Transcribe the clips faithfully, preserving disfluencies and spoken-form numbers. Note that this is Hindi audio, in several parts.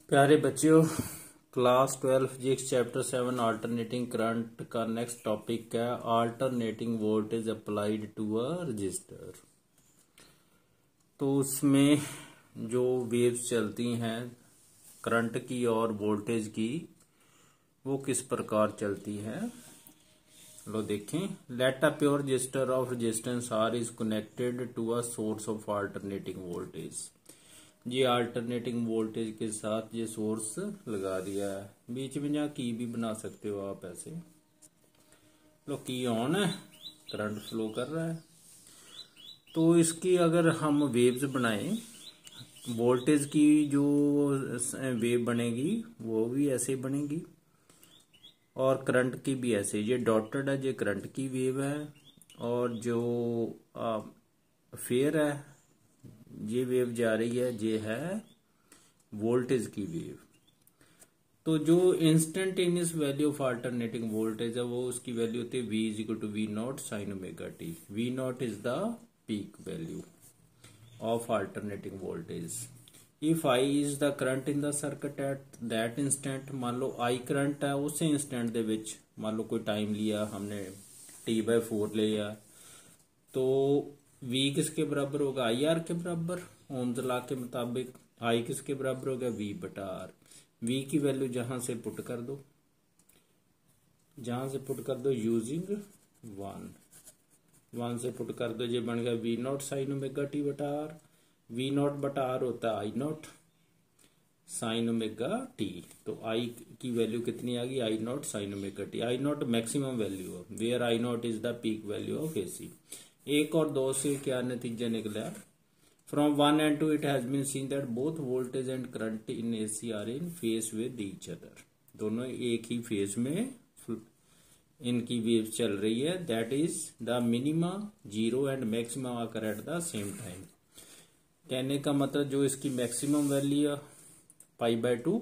प्यारे बच्चों, class twelve physics chapter seven alternating current का नेक्स्ट टॉपिक है alternating voltage applied to a register. तो उसमें जो वेव्स चलती हैं करंट की और वोल्टेज की, वो किस प्रकार चलती है। लो देखें, let a pure register of resistance R is connected to a source of alternating voltage. ये अल्टरनेटिंग वोल्टेज के साथ ये सोर्स लगा दिया है, बीच में जहाँ की भी बना सकते हो आप ऐसे। लो की ऑन है, करंट फ्लो कर रहा है। तो इसकी अगर हम वेव्स बनाएं, वोल्टेज की जो वेव बनेगी वो भी ऐसे बनेगी और करंट की भी ऐसे। ये डॉटेड है, ये करंट की वेव है, और जो फेयर है ये वेव जा रही है, ये है वोल्टेज की वेव। तो जो instantaneous value of alternating voltage है वो उसकी वैल्यू होती है v is equal to V naught sine omega T. V naught is the peak value of alternating voltage. If I is the current in the circuit at that instant, मान लो I करंट है उस इंस्टेंट दे विच, मान लो कोई टाइम लिया हमने टी बाय फोर लिया, तो V किसके बराबर होगा, आई आर के बराबर। ओम्स लॉ के मुताबिक I किसके बराबर होगा, V बटा आर। V की वैल्यू जहां से पुट कर दो, जहां से पुट कर दो यूजिंग वन, वन से पुट कर दो, ये बन गया V naught sine omega T बटा आर। V नॉट बटा आर होता है I naught sine omega T. तो I की वैल्यू कितनी आ गई, I naught sine omega T. I naught maximum value है, where I naught is the peak value of AC. एक और दो से क्या नतीजा निकला, from one and two it has been seen that both voltage and current in AC are in phase with each other. दोनों एक ही फेज में इनकी वेव चल रही है। That is the minima zero and maximum आकर एट द सेम टाइम। कहने का मतलब जो इसकी मैक्सिमम वैल्यू है पाई बाय टू,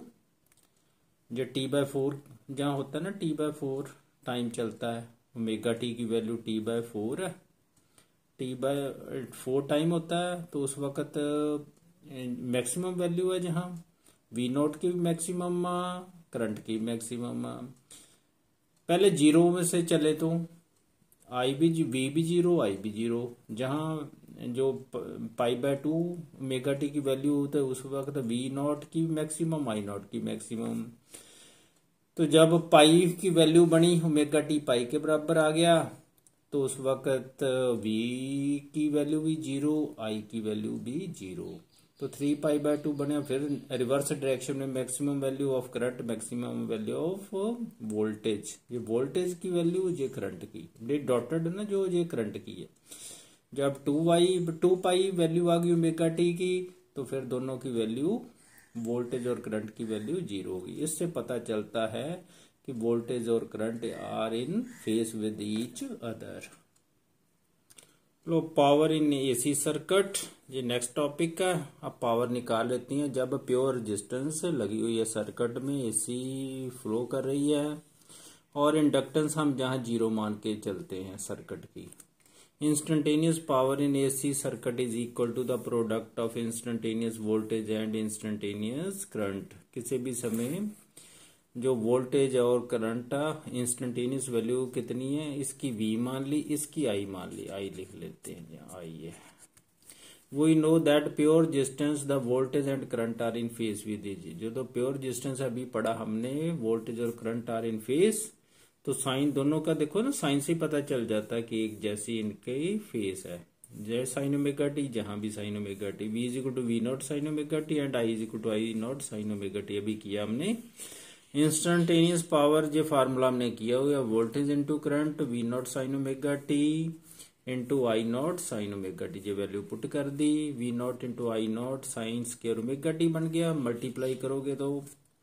जो टी बाय फोर जहाँ होता है ना, टी बाय फोर टाइम चलता है, ओमेगा टी की वैल्यू टी बाय फोर है, टी बाय फोर टाइम होता है, तो उस वक्त मैक्सिमम वैल्यू है जहां वी नोट की मैक्सिमम, करंट की मैक्सिमम। पहले जीरो में से चले तो आई भी वी भी जीरो आई भी जीरो, जहां जो pi by two omega T की वैल्यू होता है उस वक्त वी नॉट की मैक्सिमम आई नॉट की मैक्सिमम। तो जब पाई की वैल्यू बनी ओमेगा टी पाई के बराबर आ गया, तो उस वक्त v की वैल्यू भी जीरो, I की वैल्यू भी जीरो। तो थ्री पाई बाय टू बने। फिर रिवर्स डायरेक्शन में maximum value of current, maximum value of voltage. ये वोल्टेज की वैल्यू, ये करंट की, ये डॉटेड है ना, जो ये करंट की है। जब two Y two pi value आ गई ओमेगा टी की, तो फिर दोनों की वैल्यू, वोल्टेज और करंट की वैल्यू जीरो होगी। इससे पता चलता है कि वोल्टेज और current are in phase with each other. लो पावर इन एसी सर्किट, ये नेक्स्ट टॉपिक है। अब पावर निकाल लेती हैं। जब प्योर रेजिस्टेंस लगी हुई है सर्किट में, एसी फ्लो कर रही है, और इंडक्टेंस हम जहां जीरो मान के चलते हैं सर्किट की। Instantaneous power in AC circuit is equal to the product of instantaneous voltage and instantaneous current. किसी भी समय जो वोल्टेज और करंट इंस्टेंटेनियस वैल्यू कितनी है, इसकी V मान ली, इसकी I मान ली। I लिख लेते हैं, I है। We know that pure resistance the voltage and current are in phase with each. जो तो प्योर रेजिस्टेंस अभी पढ़ा हमने, वोल्टेज और करंट आर इन फेज, तो साइन दोनों का देखो ना, साइन से पता चल जाता है कि एक जैसी इनके फेज है। जय साइन ओमेगा टी, जहां भी sine omega T. V is equal to V naught sine omega T and I is equal to I naught sine omega T. अभी किया हमने इंस्टेंटेनियस पावर, जो फार्मूला हमने किया हुआ, voltage into current, V naught sine omega T into I naught sine omega T. जो वैल्यू पुट कर दी, V naught into I naught sine square omega T बन गया। मल्टीप्लाई करोगे तो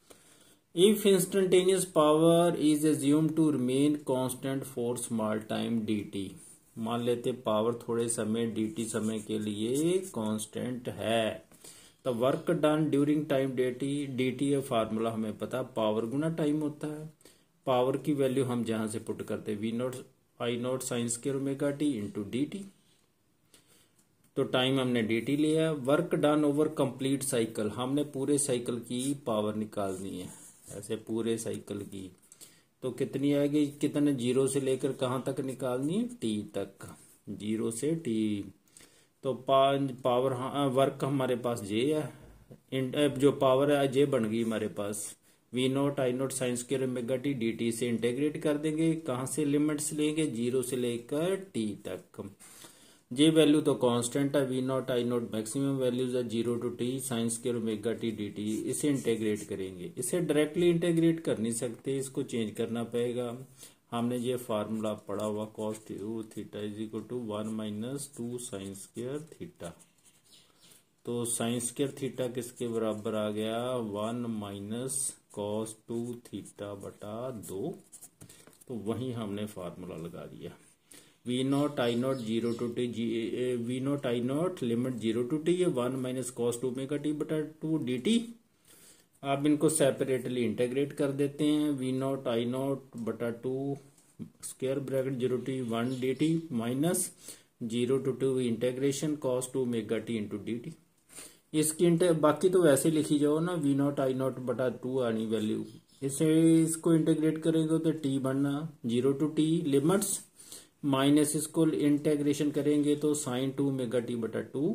if instantaneous power is assume to remain constant for small time D T. मान लेते पावर थोड़े समय डी टी समय के लिए कांस्टेंट है, तो work done during time D T, D T है फार्मूला हमें पता, पावर गुना टाइम होता है। पावर की वैल्यू हम जहां से पुट करते हैं, V naught I naught sine square omega T into D T. तो टाइम हमने डी टी लिया। Work done over complete cycle, हमने पूरे साइकिल की पावर निकालनी है, ऐसे पूरे साइकिल की। तो कितनी आएगी, कितने जीरो से लेकर कहाँ तक निकालनी है, टी तक, जीरो से टी। तो पांच पावर हाँ, वर्क हमारे पास जे है, जो पावर है जे बन गई हमारे पास V naught I naught sine square omega T D T से इंटीग्रेट कर देंगे। कहाँ से लिमिट्स लेंगे, जीरो से लेकर टी तक। जे वैल्यू तो कांस्टेंट है, V naught I naught maximum values है zero to T sine square omega T D T. इसे इंटीग्रेट करेंगे, इसे डायरेक्टली इंटीग्रेट कर नहीं सकते, इसको चेंज करना पड़ेगा। हमने ये फार्मूला पढ़ा हुआ cos two theta is equal to one minus two sine square theta. तो साइन स्क्वायर थीटा किसके बराबर आ गया, one minus cos two theta बटा दो। तो वही हमने फार्मूला लगा दिया। V naught I naught zero to T जी V naught I naught limit zero to T, ये one minus cos two omega T बटा टू डी टी। आप इनको सेपरेटली इंटीग्रेट कर देते हैं। वी नॉट आई नॉट बटा two square bracket zero T one D T minus zero two two integration cos two omega T into D T. इसकी बाकी तो वैसे लिखी जाओ ना, वी नॉट आई नॉट बटा टू आनी वैल्यू, इसे इसको इंटीग्रेट करेंगे तो टी बनना zero to T limits minus इसको इंटीग्रेशन करेंगे तो साइन टू ओमेगा टी बटा टू,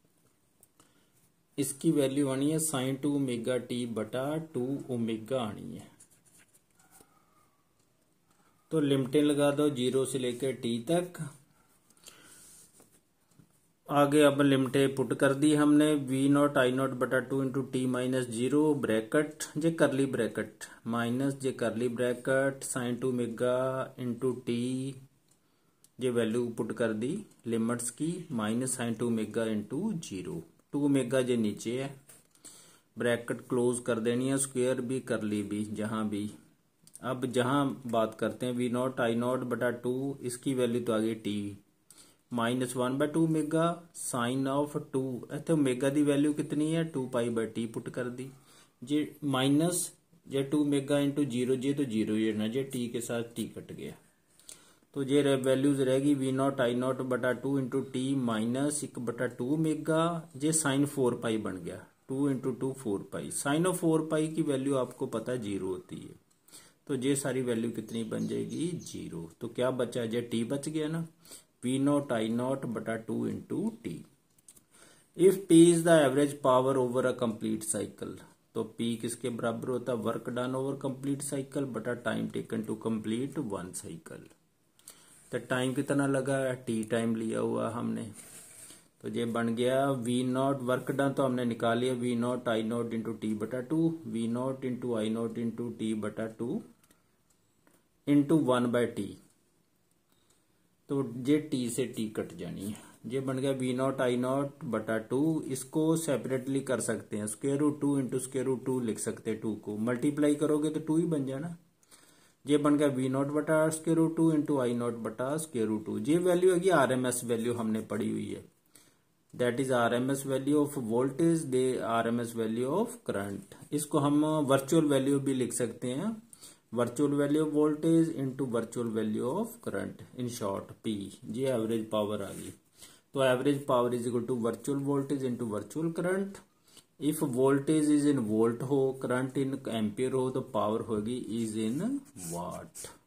इसकी वैल्यू आनी है साइन टू ओमेगा टी बटा टू ओमेगा आनी है। तो लिमिटें लगा दो जीरो से लेकर टी तक। आगे अब लिमिटें पुट कर दी हमने, वी नॉट आई नॉट बटा two into T minus zero bracket जे करली ब्रैकेट माइनस जे curly bracket sine two omega into T, ये वैल्यू पुट कर दी लिमिट्स की, minus sine two omega into zero, two omega जे नीचे है, ब्रैकेट क्लोज कर देनी है, स्क्वायर भी कर ली भी जहां भी। अब जहां बात करते हैं वी नॉट आई नॉट बटा टू, इसकी वैल्यू तो आ गई T minus one by two omega sine of two, इतने ओमेगा की वैल्यू कितनी है two pi by T put कर दी, जे माइनस जे टू ओमेगा इंटू जीरो, जे तो जीरो ही ना, जे टी के साथ टी कट गया। तो ये वैल्यूज रहेगी वी नॉट आई नॉट बटा टू इंटू टी माइनस एक बटा टू मेगा, जे साइन फोर पाई बन गया, two into two four pi. Sine of four pi की वैल्यू आपको पता है जीरो होती है, तो ये सारी वैल्यू कितनी बन जाएगी, जीरो। तो क्या बचा, जे टी बच गया ना, वी नॉट आई नॉट बटा two into T. If P is the average power over a complete cycle, तो पी किसके बराबर होता है, work done over complete cycle बटा time taken to complete one cycle. तो टाइम कितना लगा है, टी टाइम लिया हुआ हमने, तो ये बन गया वी नॉट वर्क डन तो हमने निकाल लिया, V naught I naught into T बटा two, V naught into I naught into T बटा two into one by T. तो ये टी से टी कट जानी है, ये बन गया वी नॉट आई नॉट बटा टू। इसको सेपरेटली कर सकते हैं, square root two into square root two लिख सकते हैं, टू को मल्टीप्लाई करोगे तो टू ही बन जाना। ये बन गया वी नॉट बटा square root two into I naught बटा स्क्वायर रूट टू। ये वैल्यू है आर एम एस वैल्यू हमने पढ़ी हुई है, that is R M S value of voltage, the R M S value of current. इसको हम वर्चुअल वैल्यू भी लिख सकते हैं, virtual value of voltage into virtual value of current, in short P. ये एवरेज पावर आ गई, तो average power is equal to virtual voltage into virtual current. If voltage is in volt हो, करंट इन एम्पियर हो, तो पावर होगी इज इन वाट।